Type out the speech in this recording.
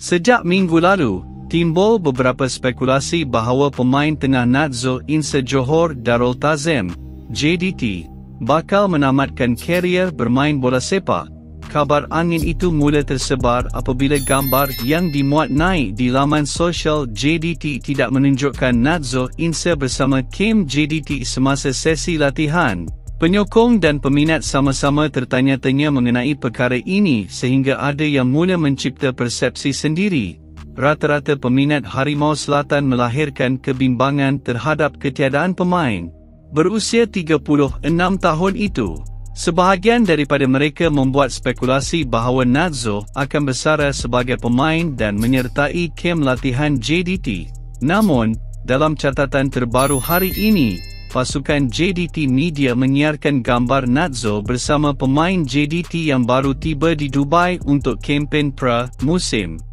Sejak minggu lalu, timbul beberapa spekulasi bahawa pemain tengah Nazzo Insa Johor Darul Tazim, JDT, bakal menamatkan karier bermain bola sepak. Kabar angin itu mula tersebar apabila gambar yang dimuat naik di laman sosial JDT tidak menunjukkan Nazzo Insa bersama Kim JDT semasa sesi latihan. Penyokong dan peminat sama-sama tertanya-tanya mengenai perkara ini sehingga ada yang mula mencipta persepsi sendiri. Rata-rata peminat Harimau Selatan melahirkan kebimbangan terhadap ketiadaan pemain berusia 36 tahun itu. Sebahagian daripada mereka membuat spekulasi bahawa Nazzo akan bersara sebagai pemain dan menyertai kem latihan JDT. Namun, dalam catatan terbaru hari ini, pasukan JDT Media menyiarkan gambar Nazzo bersama pemain JDT yang baru tiba di Dubai untuk kempen pra-musim.